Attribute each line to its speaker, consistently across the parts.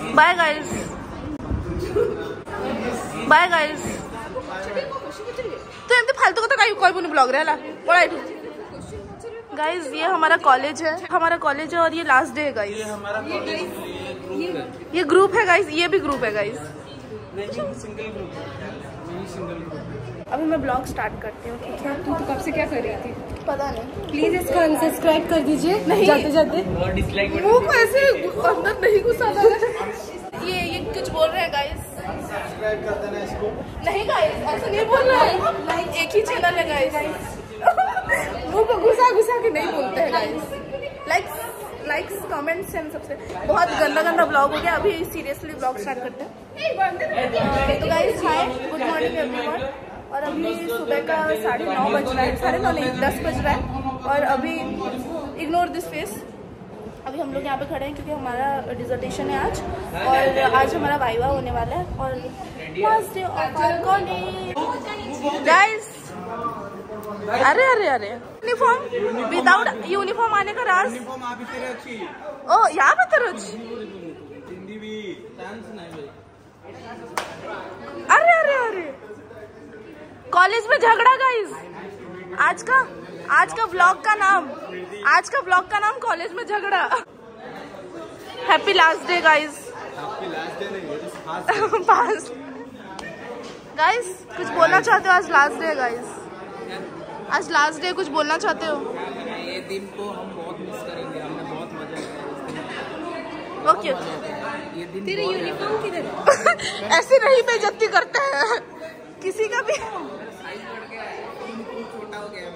Speaker 1: Bye guys, bye guys. तो एमती फालतू कथा काई कहबुनी ब्लॉग रे हला पळा एठू। गाइस ये हमारा कॉलेज है, हमारा कॉलेज है और ये लास्ट डे है गाइस।
Speaker 2: ये हमारा कॉलेज,
Speaker 1: ये ग्रुप है गाइस, ये भी ग्रुप है गाइस।
Speaker 2: सिंगल ग्रुप है।
Speaker 1: अभी मैं ब्लॉग स्टार्ट करती हूँ। ठीक है,
Speaker 3: तू तो कब से क्या कर रही थी?
Speaker 1: पता नहीं।
Speaker 3: प्लीज इसको अनसब्सक्राइब कर दीजिए। नहीं जाते जाते
Speaker 1: मुंह को ऐसे अंदर नहीं घुसा था। ये कुछ बोल रहे हैं गाइस।
Speaker 2: सब्सक्राइब कर देना इसको।
Speaker 1: नहीं गाइस ऐसा नहीं बोल रहा है, एक ही चैनल है गाइस। मुंह को घुसा घुसा के नहीं बोलते हैं गाइस। लाइक्स कमेंट्स एंड सबसे बहुत गंदा ब्लॉग हो गया। अभी सीरियसली ब्लॉग स्टार्ट करते हैं। तो guys hi, good morning everyone. और अभी सुबह का 9:30 बज रहा है, 9:30 नहीं 10 बज रहा है। और अभी इग्नोर दिस फेस, अभी हम लोग यहाँ पे खड़े हैं क्योंकि हमारा डिसर्टेशन है आज। और आज हमारा वाइवा होने वाला है और last day of our college guys. अरे अरे अरे यूनिफॉर्म, विदाउट यूनिफॉर्म आने का राज।
Speaker 2: यूनिफॉर्म आप तेरे अच्छी।
Speaker 1: ओ यहाँ पे तेरे अच्छी।
Speaker 2: हिंदी भी डांस नहीं भाई।
Speaker 1: अरे अरे अरे कॉलेज में झगड़ा गाइस। आज का व्लॉग का नाम कॉलेज में झगड़ा। Happy last day guys.
Speaker 2: आपकी लास्ट डे नहीं है,
Speaker 1: पास गाइस कुछ बोलना चाहते हो? आज लास्ट डे गाइस, आज लास्ट डे, कुछ बोलना चाहते हो?
Speaker 2: ये दिन को हम बहुत मिस करेंगे, हमने बहुत मजा किया।
Speaker 1: ओके
Speaker 2: ये दिन
Speaker 3: तेरे यूनिफॉर्म किधर?
Speaker 1: ऐसी नहीं बेइज्जती करते हैं किसी का भी।
Speaker 2: छोटा हो गया है।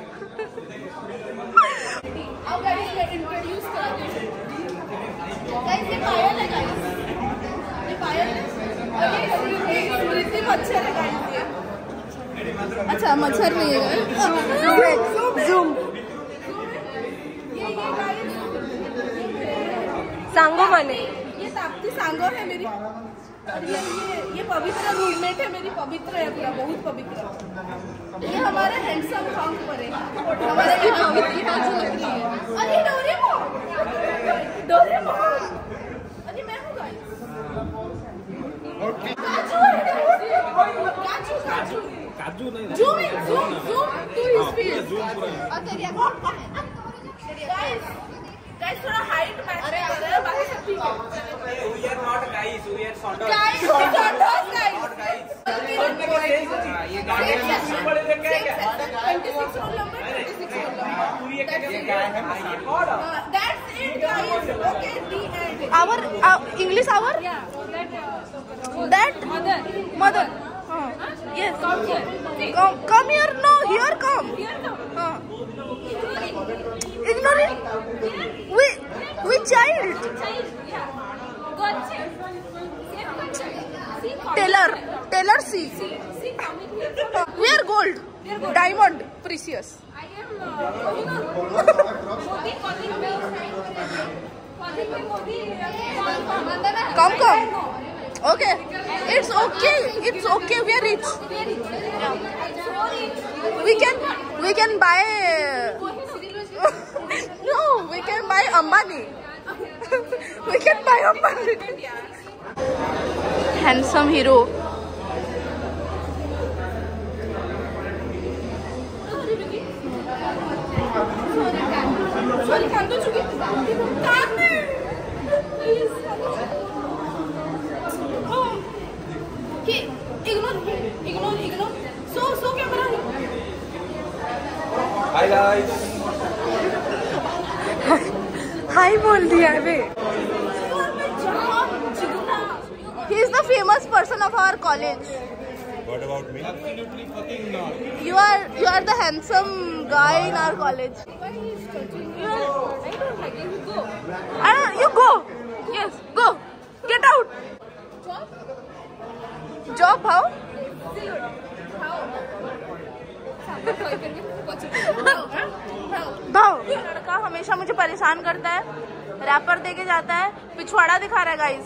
Speaker 1: अब गाइस मैं इंट्रोड्यूस कराती हूं। गाइस ये पायल है गाइस, ये पायल है। और ये स्मृति मच्छर है गाइस। ये अच्छा मच्छर नहीं है, ज़ूम। ये गाइस
Speaker 3: सांगो माने।
Speaker 1: ये ताप्ती सांगो है मेरी। और ये पवित्र रूममेट है मेरी, पवित्र है पूरा, बहुत पवित्र। ये हमारा हैंडसम सॉन्ग पर है, हमारा ये पवित्रता जो लग रही है। अरे डोरेमोन, अरे मैं हूँ गाइस।
Speaker 2: काजू नहीं,
Speaker 1: zoom to his face. Okay guys थोड़ा हाइट मैच कर रहा है, बाकी सब ठीक है।
Speaker 2: we are not guys, we are sort of
Speaker 1: guys
Speaker 2: not guys।
Speaker 1: ये गाड़ी है 26 roll number 26 roll number. That's it guys, okay the end। Our English hour, that mother yes, come here, no here come ignore it, we child Taylor C, we are gold, diamond, precious। come okay, it's okay, we are rich, we can buy no, we can buy Ambani we can buy Ambani। handsome hero। sorry कान तो चुकी कान में कि ignore so camera.
Speaker 2: Hi guys,
Speaker 1: hi बोल दिया बे। He is the famous person of our college।
Speaker 2: what about me? Absolutely fucking not।
Speaker 1: You are the handsome guy in our college। You go, yes go, get out। job how? भाव लड़का हमेशा मुझे परेशान करता है, wrapper देके जाता है, पिछवाड़ा दिखा रहा है गाइस।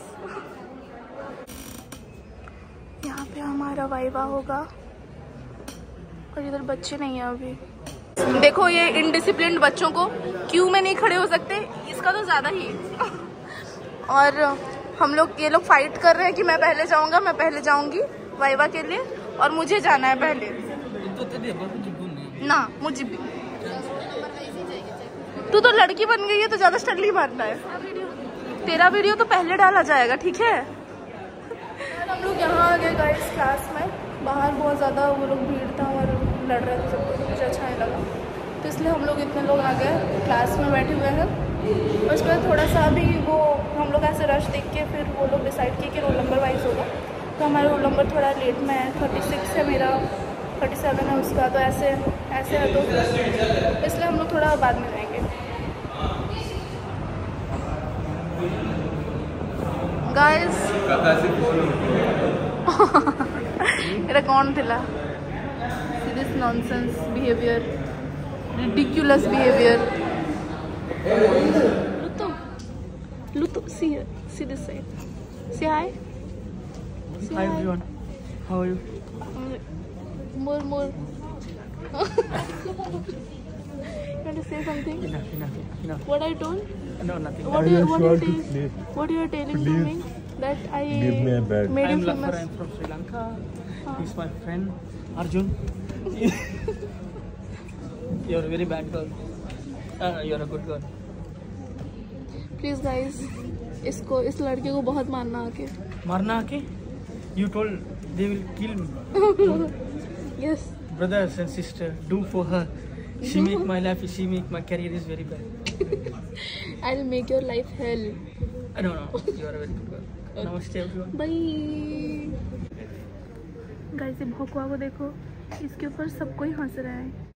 Speaker 1: यहाँ पे हमारा वाइवा होगा और इधर बच्चे नहीं है अभी। देखो ये इनडिसिप्लिन्ड बच्चों को, क्यू में नहीं खड़े हो सकते, इसका तो ज्यादा ही। और हम लोग ये लोग फाइट कर रहे हैं कि मैं पहले जाऊंगा, मैं पहले जाऊंगी वाइवा के लिए और मुझे जाना है पहले ना। मुझे भी तू तो लड़की बन गई है तो ज्यादा स्टडली मारना है। तेरा वीडियो तो पहले डाला जाएगा, ठीक है। हम लोग यहाँ आ गए गाइस क्लास में। बाहर बहुत ज़्यादा वो लोग भीड़ था और लड़ रहे थे, सबको मुझे अच्छा नहीं लगा, तो इसलिए हम लोग इतने लोग आ गए क्लास में बैठे हुए हैं। और उसके बाद थोड़ा सा भी वो हम लोग ऐसे रश देख के फिर वो लोग डिसाइड किए कि रोल नंबर वाइज होगा। तो हमारा रोल नंबर थोड़ा लेट में है, 36 है मेरा, 37 है उसका, तो ऐसे है, तो इसलिए हम लोग थोड़ा बाद में जाएंगे। गाइस एटा कौन थिला? This nonsense behaviour, ridiculous behaviour. Luto, see this side. Say hi. Say
Speaker 2: Hi everyone. How are you?
Speaker 1: More. You want to say something?
Speaker 2: Enough.
Speaker 1: What I told?
Speaker 2: No, nothing.
Speaker 1: What you are telling to me? That I
Speaker 4: Give me a bed.
Speaker 1: made you
Speaker 2: I'm Lafar.
Speaker 1: famous.
Speaker 2: I'm from Sri Lanka. He's my friend Arjun. You're a very bad girl. You're a good girl.
Speaker 1: Please guys, इस लड़के को बहुत मारना आके।
Speaker 2: You told they will kill me.
Speaker 1: Yes.
Speaker 2: Brothers and sisters, do for her. She make my life, she make my career is very bad.
Speaker 1: I'll make your life hell.
Speaker 2: No, you are a very good girl. Namaste everyone.
Speaker 1: Bye. Guys, ये भोकवा को देखो, इसके ऊपर सब कोई हंस रहा है।